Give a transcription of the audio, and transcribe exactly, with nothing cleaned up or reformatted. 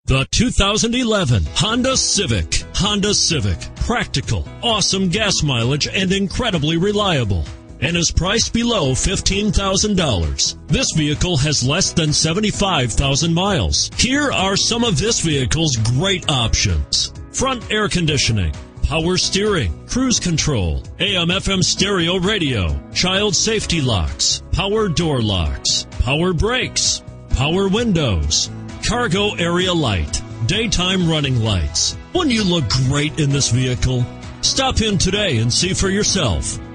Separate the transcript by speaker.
Speaker 1: The two thousand eleven Honda Civic. Honda Civic. Practical, awesome gas mileage, and incredibly reliable. And is priced below fifteen thousand dollars. This vehicle has less than seventy-five thousand miles. Here are some of this vehicle's great options: front air conditioning, power steering, cruise control, A M F M stereo radio, child safety locks, power door locks, power brakes, power windows, cargo area light, daytime running lights. Wouldn't you look great in this vehicle? Stop in today and see for yourself.